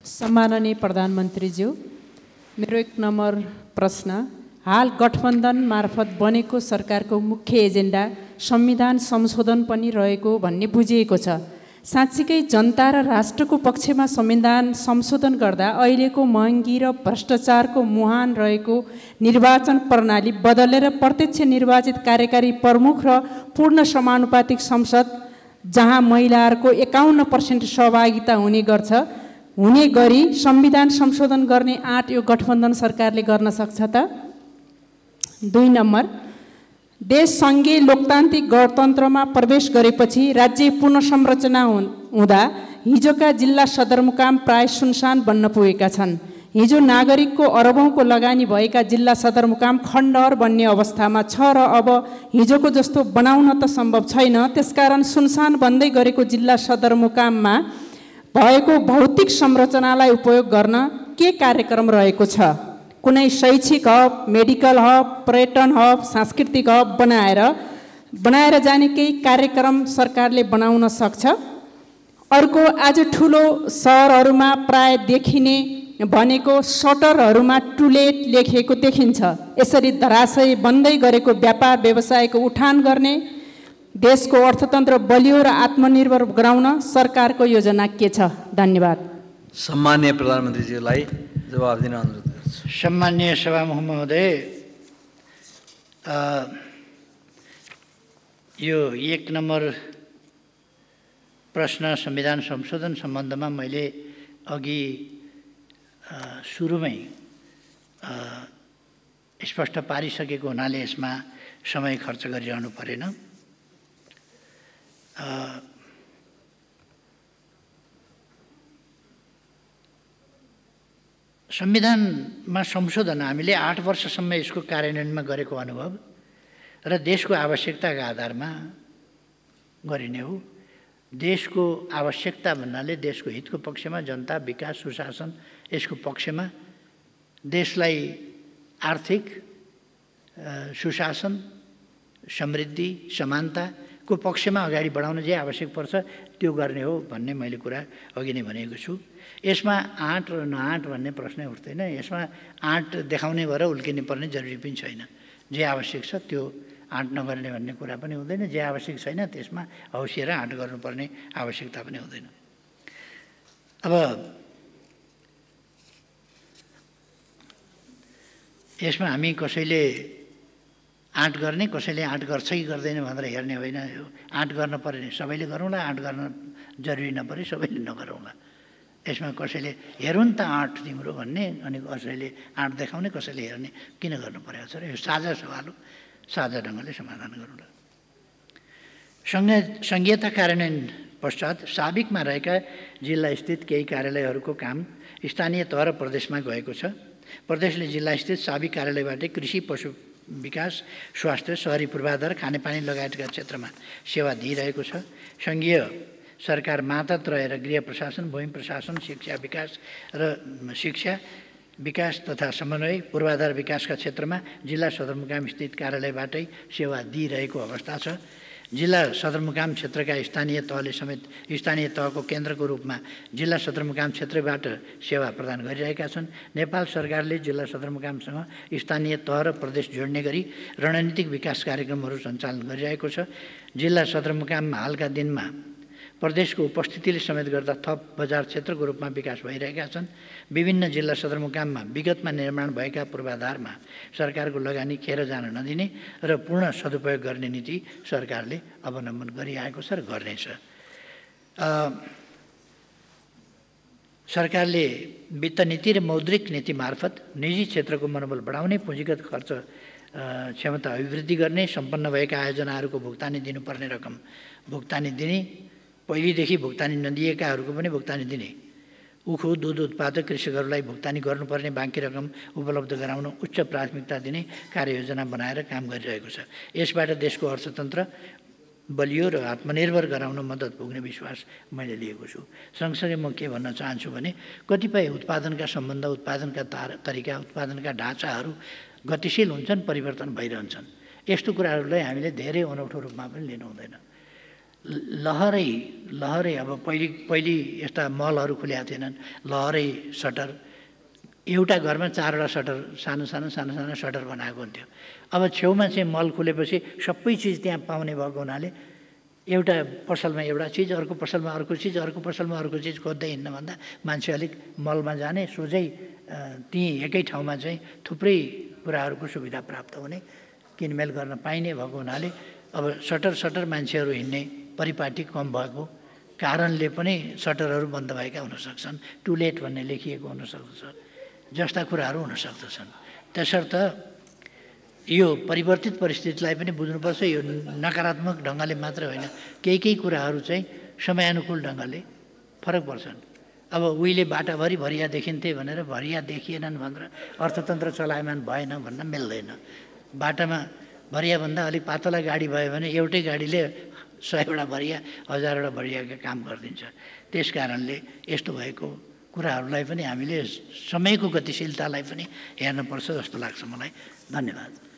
सम्माननीय प्रधानमन्त्रीज्यू, मेरो 1 नम्बर प्रश्न, हाल गठबन्धन मार्फत बनेको सरकारको मुख्य एजेन्डा संविधान संशोधन पनि रहेको भन्ने बुझिएको छ। साँच्चीकै जनता र राष्ट्रको पक्षमा संविधान संशोधन गर्दा अहिलेको महँगी र भ्रष्टाचारको मुहान रहेको निर्वाचन प्रणाली बदलेर प्रत्यक्ष निर्वाचित कार्यकारी प्रमुख र पूर्ण समानुपातिक संसद जहाँ महिलाहरूको 51% सहभागिता हुने गरी संविधान संशोधन गर्ने आँट यो गठबन्धन सरकारले गर्न सक्छ त? 2 नम्बर, देश सङ्घीय लोकतान्त्रिक गणतन्त्रमा प्रवेश गरेपछि राज्य पुनर्संरचना हुँदा हिजोका जिल्ला सदरमुकाम प्राय सुनसान बन्न पुगेका छन्। हिजो नागरिकको अरबौंको लगानी भएका जिल्ला सदरमुकाम खण्डहर बन्ने अवस्थामा छ र अब हिजोको जस्तो बनाउन त सम्भव छैन। त्यसकारण सुनसान बन्दै गरेको जिल्ला सदरमुकाममा भएको भौतिक संरचनालाई उपयोग गर्न के कार्यक्रम रहेको छ? कुनै शैक्षिक हब, मेडिकल हब, पर्यटन हब, सांस्कृतिक हब बनाएर जाने केही कार्यक्रम सरकारले बनाउन सक्छ? अर्को, आज ठुलो सहरहरूमा प्राय देखिने भनेको सटरहरूमा टु लेट लेखिएको देखिन्छ। यसरी धराशयी बन्दै गरेको व्यापार व्यवसायको उठान गर्ने, देशको अर्थतन्त्र बलियो र आत्मनिर्भर गराउन सरकारको योजना के छ? धन्यवाद। सम्माननीय प्रधानमन्त्रीज्यूलाई जवाब दिन अनुरोध गर्छु। सम्माननीय सभामुख महोदय, यो 1 नम्बर प्रश्न संविधान संशोधन सम्बन्धमा मैले अघि सुरुमै स्पष्ट पारिसकेको हुनाले यसमा समय खर्च गरिरहनु परेन। संविधानमा संशोधन हामीले 8 वर्षसम्म यसको कार्यान्वयनमा गरेको अनुभव र देशको आवश्यकताका आधारमा गरिने हो। देशको आवश्यकता भन्नाले देशको हितको पक्षमा जनता, विकास, सुशासन यसको पक्षमा देशलाई आर्थिक सुशासन, समृद्धि, समानताको पक्षमा अगाडि बढाउन जे आवश्यक पर्छ त्यो गर्ने हो भन्ने मैले कुरा अघि नै भनेको छु। यसमा आँट र नआँट भन्ने प्रश्न उठ्दैन। यसमा आँट देखाउने भएर उल्किने पर्ने जरुरी पनि छैन। जे आवश्यक छ त्यो आँट नगर्ने भन्ने कुरा पनि हुँदैन। जे आवश्यक छैन त्यसमा हौसिएर आँट गर्नुपर्ने आवश्यकता पनि हुँदैन। अब यसमा हामी कसैले आँट गर्ने, कसैले आँट गर्छ कि गर्दैन भनेर हेर्ने होइन। यो आँट गर्न पर्ने सबैले गरौँला, आँट गर्न जरुरी नपरे सबैले नगरौँला। यसमा कसैले हेरौँ त आँट तिम्रो भन्ने, अनि कसैले आँट देखाउने, कसैले हेर्ने किन गर्नु परेको छ र? यो साझा सवाल हो, साझा ढङ्गले समाधान गरौँला। सङ्घीयता कार्यान्वयन पश्चात साबिकमा रहेका जिल्लास्थित केही कार्यालयहरूको काम स्थानीय तह र प्रदेशमा गएको छ। प्रदेशले जिल्लास्थित साबिक कार्यालयबाटै कृषि, पशु विकास, स्वास्थ्य, शहरी पूर्वाधार, खानेपानी लगायतका क्षेत्रमा सेवा दिइरहेको छ। सङ्घीय सरकार मातहत रहेर गृह प्रशासन, भूमि प्रशासन, शिक्षा विकास तथा समन्वय, पूर्वाधार विकासका क्षेत्रमा जिल्ला सदरमुकाम स्थित कार्यालयबाटै सेवा दिइरहेको अवस्था छ। जिल्ला सदरमुकाम क्षेत्रका स्थानीय तहले समेत स्थानीय तहको केन्द्रको रूपमा जिल्ला सदरमुकाम क्षेत्रबाट सेवा प्रदान गरिरहेका छन्। नेपाल सरकारले जिल्ला सदरमुकामसँग स्थानीय तह र प्रदेश जोड्ने गरी रणनीतिक विकास कार्यक्रमहरू सञ्चालन गरिरहेको छ। जिल्ला सदरमुकाममा हालका दिनमा प्रदेशको उपस्थितिले समेत गर्दा थप बजार क्षेत्रको रूपमा विकास भइरहेका छन्। विभिन्न जिल्ला सदरमुकाममा विगतमा निर्माण भएका पूर्वाधारमा सरकारको लगानी खेर जान नदिने र पूर्ण सदुपयोग गर्ने नीति सरकारले अवलम्बन गरिआएको छ र गर्नेछ। सरकारले वित्त नीति र मौद्रिक नीति मार्फत निजी क्षेत्रको मनोबल बढाउने, पुँजीगत खर्च क्षमता अभिवृद्धि गर्ने, सम्पन्न भएका आयोजनाहरूको भुक्तानी दिनुपर्ने रकम भुक्तानी दिने, पहिलेदेखि भुक्तानी नदिएकाहरूको पनि भुक्तानी दिने, उखु दूध उत्पादक कृषकहरूलाई भुक्तानी गर्नुपर्ने बाँकी रकम उपलब्ध गराउन उच्च प्राथमिकता दिने कार्ययोजना बनाएर काम गरिरहेको छ। यसबाट देशको अर्थतन्त्र बलियो र आत्मनिर्भर गराउन मद्दत पुग्ने विश्वास मैले लिएको छु। सँगसँगै म के भन्न चाहन्छु भने कतिपय उत्पादनका सम्बन्ध, उत्पादनका तरिका, उत्पादनका ढाँचाहरू गतिशील हुन्छन्, परिवर्तन भइरहन्छन्। यस्तो कुराहरूलाई हामीले धेरै अनौठो रूपमा पनि लिनु हुँदैन। लहरै अब पहिले यस्ता मलहरू खुलेका थिएनन्। लहरै सटर, एउटा घरमा 4वटा सटर, सानो सटर बनाएको हुन्थ्यो। अब छेउमा चाहिँ मल खुलेपछि सबै चिज त्यहाँ पाउने भएको हुनाले एउटा पसलमा एउटा चिज, अर्को पसलमा अर्को चिज, अर्को पसलमा अर्को चिज खोज्दै हिँड्नुभन्दा मान्छे अलिक मलमा जाने, सोझै त्यहीँ एकै ठाउँमा चाहिँ थुप्रै कुराहरूको सुविधा प्राप्त हुने, किनमेल गर्न पाइने भएको हुनाले अब सटर मान्छेहरू हिँड्ने परिपाटी कम भएको कारणले पनि सटरहरू बन्द भएका हुनसक्छन्, टु लेट भन्ने लेखिएको हुनसक्दछ, जस्ता कुराहरू हुन सक्दछन्। त्यसर्थ यो परिवर्तित परिस्थितिलाई पनि बुझ्नुपर्छ। यो नकारात्मक ढङ्गले मात्र होइन, केही कुराहरू चाहिँ समयानुकूल ढङ्गले फरक पर्छन्। अब उहिले बाटाभरि भरिया देखिन्थे भनेर भरिया देखिएनन् भनेर अर्थतन्त्र चलायमान भएन भन्न मिल्दैन। बाटामा भरियाभन्दा अलिक पातला गाडी भयो भने एउटै गाडीले 100वटा भरिया 1000वटा भरियाका काम गरिदिन्छ। त्यस कारणले यस्तो भएको कुराहरूलाई पनि हामीले समयको गतिशीलतालाई पनि हेर्नुपर्छ जस्तो लाग्छ मलाई। धन्यवाद।